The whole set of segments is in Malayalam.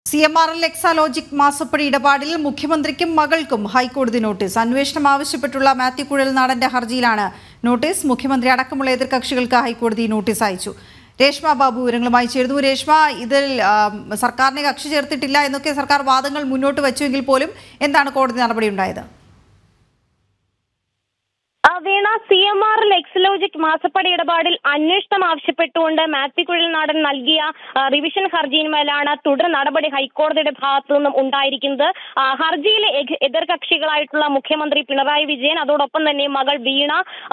CMRL എക്സാലോജിക് മാസപ്പടി ഇടപാടിൽ മുഖ്യമന്ത്രിക്കും മകൾക്കും ഹൈക്കോടതി നോട്ടീസ്. അന്വേഷണം ആവശ്യപ്പെട്ടുള്ള മാത്യു കുഴൽനാടന്റെ ഹർജിയിലാണ് നോട്ടീസ്. മുഖ്യമന്ത്രി അടക്കമുള്ള എതിർകക്ഷികൾക്ക് ഹൈക്കോടതി നോട്ടീസ് അയച്ചു. രേഷ്മ ബാബു വിവരങ്ങളുമായി ചേരുന്നു. രേഷ്മ, ഇതിൽ സർക്കാരിനെ കക്ഷി ചേർത്തിട്ടില്ല എന്നൊക്കെ സർക്കാർ വാദങ്ങൾ മുന്നോട്ട് വെച്ചുവെങ്കിൽ പോലും എന്താണ് കോടതി നടപടി ഉണ്ടായത്? വീണ, CMRL എക്സാലോജിക് മാസപ്പടി ഇടപാടിൽ അന്വേഷണം ആവശ്യപ്പെട്ടുകൊണ്ട് മാത്യു കുഴൽനാടൻ നൽകിയ റിവിഷൻ ഹർജിയിന്മേലാണ് തുടർ നടപടി ഹൈക്കോടതിയുടെ ഭാഗത്തു നിന്നും ഉണ്ടായിരിക്കുന്നത്. ഹർജിയിലെ എതിർകക്ഷികളായിട്ടുള്ള മുഖ്യമന്ത്രി പിണറായി വിജയൻ, അതോടൊപ്പം തന്നെ മകൾ വീണ,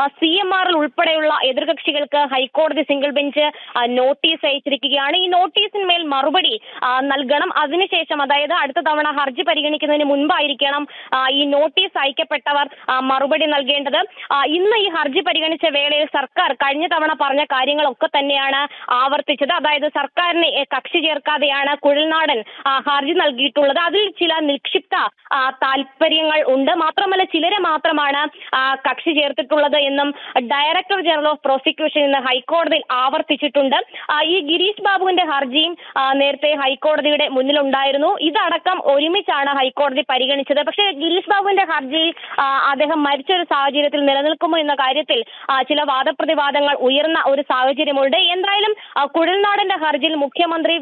CMRL ഉൾപ്പെടെയുള്ള എതിർകക്ഷികൾക്ക് ഹൈക്കോടതി സിംഗിൾ ബെഞ്ച് നോട്ടീസ് അയച്ചിരിക്കുകയാണ്. ഈ നോട്ടീസിന്മേൽ മറുപടി നൽകണം. അതിനുശേഷം, അതായത് അടുത്ത തവണ ഹർജി പരിഗണിക്കുന്നതിന് മുൻപായിരിക്കണം ഈ നോട്ടീസ് അയക്കപ്പെട്ടവർ മറുപടി നൽകേണ്ടത്. ഇന്ന് ഈ ഹർജി പരിഗണിച്ച വേളയിൽ സർക്കാർ കഴിഞ്ഞ തവണ പറഞ്ഞ കാര്യങ്ങളൊക്കെ തന്നെയാണ് ആവർത്തിച്ചത്. അതായത് സർക്കാരിനെ കക്ഷി ചേർക്കാതെയാണ് കുഴൽനാടൻ ഹർജി നൽകിയിട്ടുള്ളത്. അതിൽ ചില നിക്ഷിപ്ത താല്പര്യങ്ങൾ ഉണ്ട്. മാത്രമല്ല, ചിലരെ മാത്രമാണ് കക്ഷി ചേർത്തിട്ടുള്ളത് എന്നും ഡയറക്ടർ ജനറൽ ഓഫ് പ്രോസിക്യൂഷൻ ഇന്ന് ഹൈക്കോടതിയിൽ ആവർത്തിച്ചിട്ടുണ്ട്. ഈ ഗിരീഷ് ബാബുവിന്റെ ഹർജിയും നേരത്തെ ഹൈക്കോടതിയുടെ മുന്നിലുണ്ടായിരുന്നു. ഇതടക്കം ഒരുമിച്ചാണ് ഹൈക്കോടതി പരിഗണിച്ചത്. പക്ഷേ ഗിരീഷ് ബാബുവിന്റെ ഹർജി അദ്ദേഹം മരിച്ച ഒരു സാഹചര്യത്തിൽ നിലനിൽക്കുമോ എന്ന കാര്യത്തിൽ ചില വാദപ്രതിവാദങ്ങൾ ഉയർന്ന ഒരു സാഹചര്യമുണ്ട്. എന്തായാലും കുഴൽനാടന്റെ ഹർജിയിൽ മുഖ്യമന്ത്രി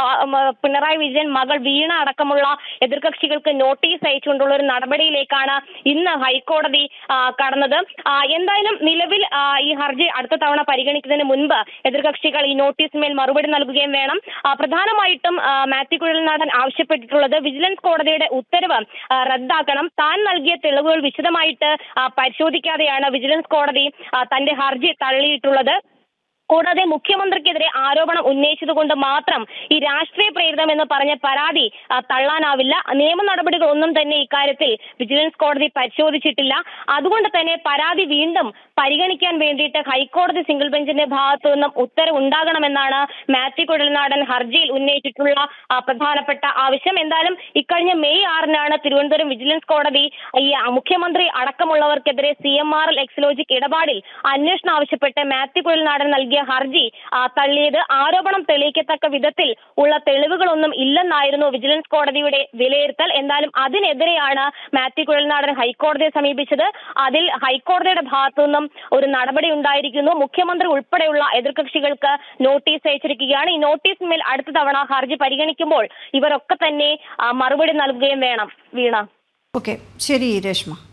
പിണറായി വിജയൻ, മകൾ വീണ അടക്കമുള്ള എതിർകക്ഷികൾക്ക് നോട്ടീസ് അയച്ചുകൊണ്ടുള്ള ഒരു നടപടിയിലേക്കാണ് ഇന്ന് ഹൈക്കോടതി കടന്നത്. എന്തായാലും നിലവിൽ ഈ ഹർജി അടുത്ത തവണ പരിഗണിക്കുന്നതിന് മുൻപ് എതിർകക്ഷികൾ ഈ നോട്ടീസിന്മേൽ മറുപടി നൽകുകയും വേണം. പ്രധാനമായിട്ടും മാത്യു കുഴൽനാടൻ ആവശ്യപ്പെട്ടിട്ടുള്ളത് വിജിലൻസ് കോടതിയുടെ ഉത്തരവ് റദ്ദാക്കണം. താൻ നൽകിയ തെളിവുകൾ വിശദമായിട്ട് പരിശോധിക്കാതെയാണ് വിജിലൻസ് കോടതി തന്റെ ഹർജി തള്ളിയിട്ടുള്ളത്. കൂടാതെ മുഖ്യമന്ത്രിക്കെതിരെ ആരോപണം ഉന്നയിച്ചതുകൊണ്ട് മാത്രം ഈ രാഷ്ട്രീയ പ്രേരിതം എന്ന് പറഞ്ഞ പരാതി തള്ളാനാവില്ല. നിയമ നടപടികളൊന്നും തന്നെ ഇക്കാര്യത്തിൽ വിജിലൻസ് കോടതി പരിശോധിച്ചിട്ടില്ല. അതുകൊണ്ട് തന്നെ പരാതി വീണ്ടും പരിഗണിക്കാൻ വേണ്ടിയിട്ട് ഹൈക്കോടതി സിംഗിൾ ബെഞ്ചിന്റെ ഭാഗത്തു നിന്നും ഉത്തരവ് ഉണ്ടാകണമെന്നാണ് മാത്യു കുഴൽനാടൻ ഹർജിയിൽ ഉന്നയിച്ചിട്ടുള്ള പ്രധാനപ്പെട്ട ആവശ്യം. എന്തായാലും ഇക്കഴിഞ്ഞ മെയ് 6-നാണ് തിരുവനന്തപുരം വിജിലൻസ് കോടതി ഈ മുഖ്യമന്ത്രി അടക്കമുള്ളവർക്കെതിരെ CMRL എക്സാലോജിക് ഇടപാടിൽ അന്വേഷണം ആവശ്യപ്പെട്ട് മാത്യു കുഴൽനാടൻ നൽകിയ ഹർജി തള്ളിയത്. ആരോപണം തെളിയിക്കത്തക്ക വിധത്തിൽ ഉള്ള തെളിവുകളൊന്നും ഇല്ലെന്നായിരുന്നു വിജിലൻസ് കോടതിയുടെ വിലയിരുത്തൽ. എന്തായാലും അതിനെതിരെയാണ് മാത്യു കുഴൽനാടൻ ഹൈക്കോടതിയെ സമീപിച്ചത്. അതിൽ ഹൈക്കോടതിയുടെ ഭാഗത്തു നിന്നും ഒരു നടപടി ഉണ്ടായിരിക്കുന്നു. മുഖ്യമന്ത്രി ഉൾപ്പെടെയുള്ള എതിർകക്ഷികൾക്ക് നോട്ടീസ് അയച്ചിരിക്കുകയാണ്. ഈ നോട്ടീസിന്മേൽ അടുത്ത തവണ ഹർജി പരിഗണിക്കുമ്പോൾ ഇവരൊക്കെ തന്നെ മറുപടി നൽകുകയും വേണം. വീണ, ഓക്കെ, ശരി രേഷ്മ.